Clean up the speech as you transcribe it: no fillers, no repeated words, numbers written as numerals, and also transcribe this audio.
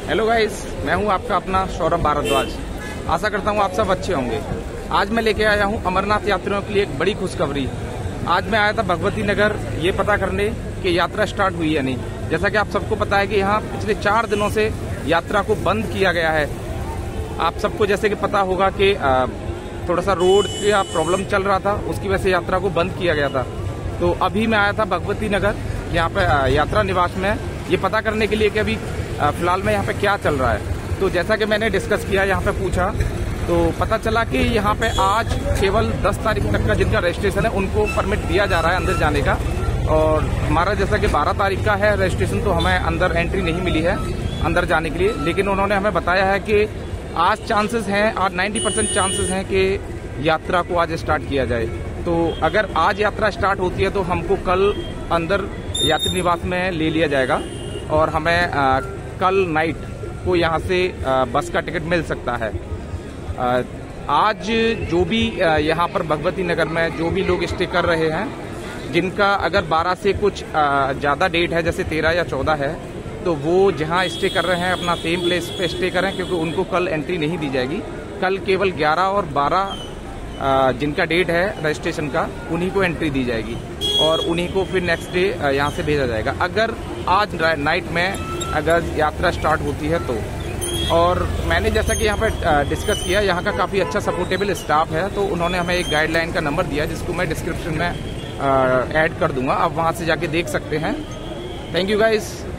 Hello guys, मैं हूं आपका अपना सौरभ भारद्वाज। आशा करता हूं आप सब अच्छे होंगे। आज मैं लेके आया हूं अमरनाथ यात्रियों के लिए एक बड़ी खुशखबरी। आज मैं आया था भगवती नगर ये पता करने कि यात्रा स्टार्ट हुई या नहीं। जैसा कि आप सबको पता है कि यहाँ पिछले 4 दिनों से यात्रा को बंद किया गया है। आप सबको जैसे कि पता होगा कि थोड़ा सा रोड का प्रॉब्लम चल रहा था, उसकी वजह से यात्रा को बंद किया गया था। तो अभी मैं आया था भगवती नगर, यहाँ पे यात्रा निवास में ये पता करने के लिए कि अभी फिलहाल में यहाँ पे क्या चल रहा है। तो जैसा कि मैंने डिस्कस किया, यहाँ पे पूछा तो पता चला कि यहाँ पे आज केवल 10 तारीख तक का जिनका रजिस्ट्रेशन है उनको परमिट दिया जा रहा है अंदर जाने का। और हमारा जैसा कि 12 तारीख का है रजिस्ट्रेशन, तो हमें अंदर एंट्री नहीं मिली है अंदर जाने के लिए। लेकिन उन्होंने हमें बताया है कि आज चांसेस हैं, आज 90% चांसेस हैं कि यात्रा को आज स्टार्ट किया जाए। तो अगर आज यात्रा स्टार्ट होती है तो हमको कल अंदर यात्री निवास में ले लिया जाएगा और हमें कल नाइट को यहाँ से बस का टिकट मिल सकता है। आज जो भी यहाँ पर भगवती नगर में जो भी लोग स्टे कर रहे हैं, जिनका अगर 12 से कुछ ज़्यादा डेट है, जैसे 13 या 14 है, तो वो जहाँ स्टे कर रहे हैं अपना सेम प्लेस पे स्टे करें, क्योंकि उनको कल एंट्री नहीं दी जाएगी। कल केवल 11 और 12 जिनका डेट है रजिस्ट्रेशन का, उन्हीं को एंट्री दी जाएगी और उन्हीं को फिर नेक्स्ट डे यहाँ से भेजा जाएगा। अगर आज नाइट में अगर यात्रा स्टार्ट होती है तो। और मैंने जैसा कि यहाँ पर डिस्कस किया, यहाँ का काफ़ी अच्छा सपोर्टेबल स्टाफ है, तो उन्होंने हमें एक गाइडलाइन का नंबर दिया जिसको मैं डिस्क्रिप्शन में ऐड कर दूंगा। आप वहाँ से जाके देख सकते हैं। Thank you guys.